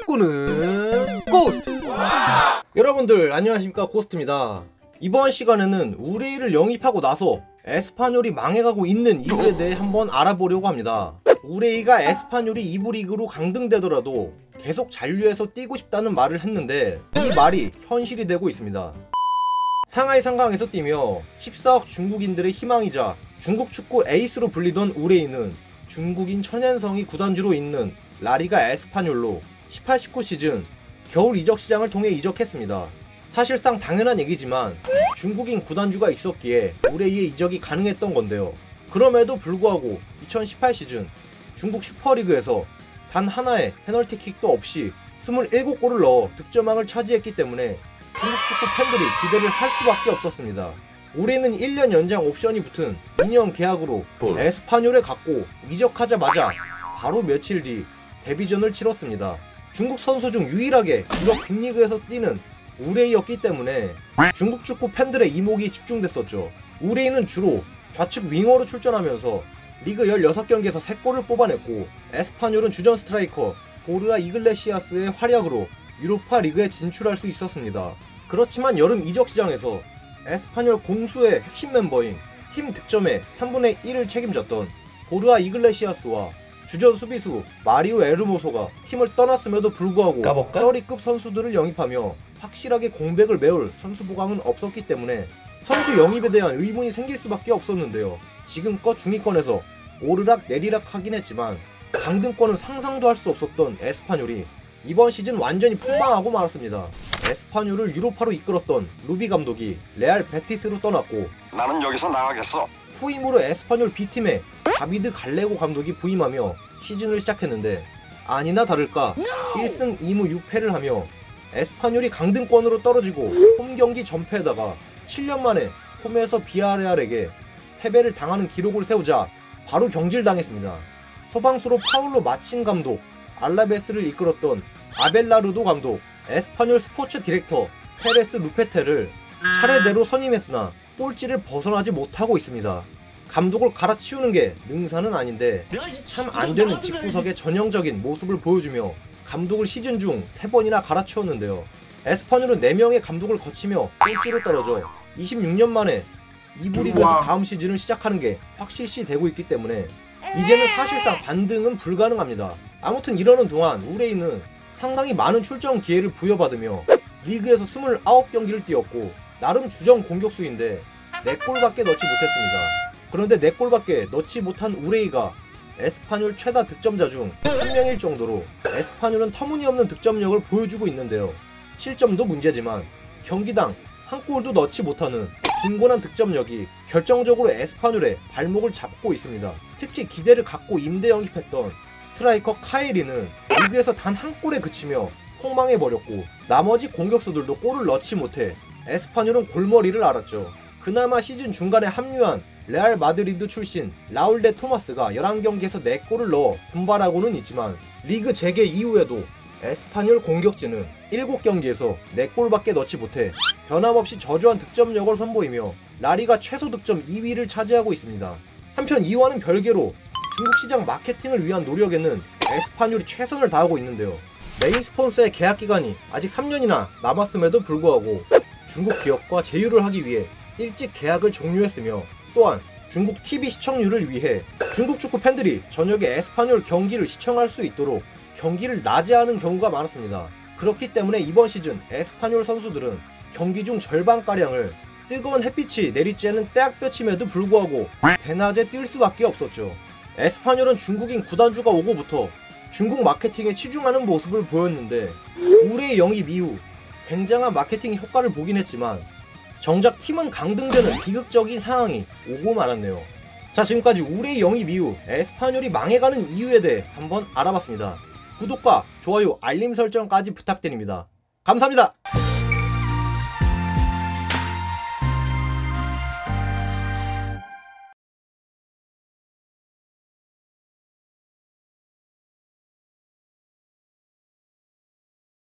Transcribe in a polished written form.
축구는 고스트! 여러분들 안녕하십니까, 고스트입니다. 이번 시간에는 우레이를 영입하고 나서 에스파뇰이 망해가고 있는 이유에 대해 한번 알아보려고 합니다. 우레이가 에스파뇰이 2부 리그로 강등되더라도 계속 잔류해서 뛰고 싶다는 말을 했는데 이 말이 현실이 되고 있습니다. 상하이 상강에서 뛰며 14억 중국인들의 희망이자 중국 축구 에이스로 불리던 우레이는 중국인 천연성이 구단주로 있는 라리가 에스파뇰로 18-19 시즌 겨울 이적 시장을 통해 이적했습니다. 사실상 당연한 얘기지만 중국인 구단주가 있었기에 우레이의 이적이 가능했던 건데요. 그럼에도 불구하고 2018 시즌 중국 슈퍼리그에서 단 하나의 페널티킥도 없이 27골을 넣어 득점왕을 차지했기 때문에 중국 축구 팬들이 기대를 할 수밖에 없었습니다. 올해는 1년 연장 옵션이 붙은 2년 계약으로 에스파뇰에 갔고 이적하자마자 바로 며칠 뒤 데뷔전을 치렀습니다. 중국 선수 중 유일하게 유럽 빅리그에서 뛰는 우레이였기 때문에 중국 축구 팬들의 이목이 집중됐었죠. 우레이는 주로 좌측 윙어로 출전하면서 리그 16경기에서 3골을 뽑아냈고 에스파뇰은 주전 스트라이커 보르아 이글레시아스의 활약으로 유로파 리그에 진출할 수 있었습니다. 그렇지만 여름 이적 시장에서 에스파뇰 공수의 핵심 멤버인 팀 득점의 3분의 1을 책임졌던 보르아 이글레시아스와 주전 수비수 마리오 에르모소가 팀을 떠났음에도 불구하고 쩌리급 선수들을 영입하며 확실하게 공백을 메울 선수 보강은 없었기 때문에 선수 영입에 대한 의문이 생길 수밖에 없었는데요. 지금껏 중위권에서 오르락 내리락 하긴 했지만 강등권은 상상도 할 수 없었던 에스파뇰이 이번 시즌 완전히 폭망하고 말았습니다. 에스파뇰을 유로파로 이끌었던 루비 감독이 레알 베티스로 떠났고 나는 여기서 나가겠어. 후임으로 에스파뇰 B팀에 다비드 갈레고 감독이 부임하며 시즌을 시작했는데 아니나 다를까 1승 2무 6패를 하며 에스파뇰이 강등권으로 떨어지고 홈경기 전패에다가 7년 만에 홈에서 비아레알에게 패배를 당하는 기록을 세우자 바로 경질당했습니다. 소방수로 파울로 마친 감독, 알라베스를 이끌었던 아벨라르도 감독, 에스파뇰 스포츠 디렉터 페레스 루페테를 차례대로 선임했으나 꼴찌를 벗어나지 못하고 있습니다. 감독을 갈아치우는 게 능사는 아닌데 참 안되는 집구석의 전형적인 모습을 보여주며 감독을 시즌 중 3번이나 갈아치웠는데요. 에스파뇰은 4명의 감독을 거치며 꼴찌로 떨어져 26년 만에 2부 리그에서 다음 시즌을 시작하는 게 확실시 되고 있기 때문에 이제는 사실상 반등은 불가능합니다. 아무튼 이러는 동안 우레이는 상당히 많은 출전 기회를 부여받으며 리그에서 29경기를 뛰었고 나름 주전 공격수인데 4골밖에 넣지 못했습니다. 그런데 4골밖에 넣지 못한 우레이가 에스파뇰 최다 득점자 중 한 명일 정도로 에스파뇰은 터무니없는 득점력을 보여주고 있는데요. 실점도 문제지만 경기당 한 골도 넣지 못하는 빈곤한 득점력이 결정적으로 에스파뇰의 발목을 잡고 있습니다. 특히 기대를 갖고 임대 영입했던 스트라이커 카에리는 리그에서 단 한 골에 그치며 폭망해버렸고 나머지 공격수들도 골을 넣지 못해 에스파뇰은 골머리를 앓았죠. 그나마 시즌 중간에 합류한 레알 마드리드 출신 라울 데 토마스가 11경기에서 4골을 넣어 분발하고는 있지만 리그 재개 이후에도 에스파뇰 공격진은 7경기에서 4골밖에 넣지 못해 변함없이 저조한 득점력을 선보이며 라리가 최소 득점 2위를 차지하고 있습니다. 한편 이와는 별개로 중국 시장 마케팅을 위한 노력에는 에스파뇰이 최선을 다하고 있는데요. 메인 스폰서의 계약 기간이 아직 3년이나 남았음에도 불구하고 중국 기업과 제휴를 하기 위해 일찍 계약을 종료했으며 또한 중국 TV 시청률을 위해 중국 축구 팬들이 저녁에 에스파뇰 경기를 시청할 수 있도록 경기를 낮에 하는 경우가 많았습니다. 그렇기 때문에 이번 시즌 에스파뇰 선수들은 경기 중 절반가량을 뜨거운 햇빛이 내리쬐는 때학볕임에도 불구하고 대낮에 뛸 수밖에 없었죠. 에스파뇰은 중국인 구단주가 오고부터 중국 마케팅에 치중하는 모습을 보였는데 우레이 영입 이후 굉장한 마케팅 효과를 보긴 했지만 정작 팀은 강등되는 비극적인 상황이 오고 말았네요. 자, 지금까지 우레이 영입 이후 에스파뇰이 망해가는 이유에 대해 한번 알아봤습니다. 구독과 좋아요, 알림 설정까지 부탁드립니다. 감사합니다.